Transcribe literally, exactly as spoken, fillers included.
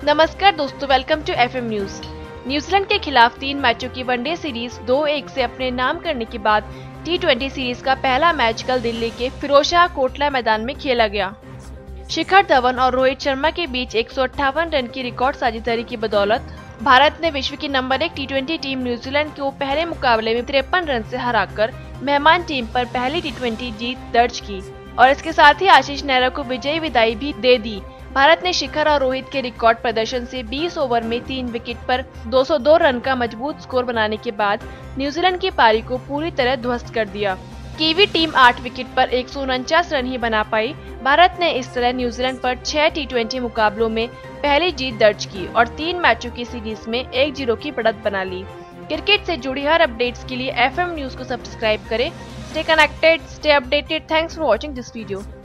नमस्कार दोस्तों, welcome to FM news. New Zealand के खिलाफ तीन मैचों की वनडे सीरीज दो एक से अपने नाम करने के बाद टी ट्वेंटी सीरीज का पहला मैच कल दिल्ली के फिरोजशाह कोटला मैदान में खेला गया। शिखर धवन और रोहित शर्मा के बीच एक सौ अट्ठावन रन की रिकॉर्ड साझेदारी की बदौलत भारत ने विश्व की नंबर एक टी ट्वेंटी टीम न्यूजीलैंड को पहले मुकाबले में तिरपन रन से हराकर मेहमान टीम पर पहली टी ट्वेंटी जीत दर्ज की और इसके साथ ही आशीष नेहरा को विजयी विदाई भी दे दी। भारत ने शिखर और रोहित के रिकॉर्ड प्रदर्शन से बीस ओवर में तीन विकेट पर दो सौ दो रन का मजबूत स्कोर बनाने के बाद न्यूजीलैंड की पारी को पूरी तरह ध्वस्त कर दिया। कीवी टीम आठ विकेट पर एक सौ उनचास रन ही बना पाई। भारत ने इस तरह न्यूजीलैंड पर छह टी ट्वेंटी मुकाबलों में पहली जीत दर्ज की और तीन मैचों की सीरीज में एक जीरो की बढ़त बना ली। क्रिकेट से जुड़ी हर अपडेट्स के लिए एफएम न्यूज को सब्सक्राइब करें। Stay connected, stay updated. Thanks for watching this video.